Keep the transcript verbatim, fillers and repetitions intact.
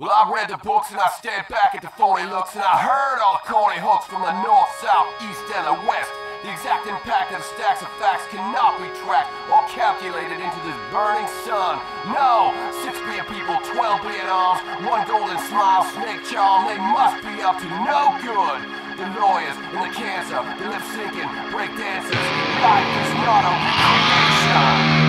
Well, I read the books and I stared back at the phony looks, and I heard all the corny hooks from the north, south, east, and the west. The exact impact of the stacks of facts cannot be tracked or calculated into this burning sun. No! Six billion people, twelve billion arms, one golden smile, snake charm, they must be up to no good. The lawyers and the cancer, the lip syncing, break dancers. Life is not a recreation.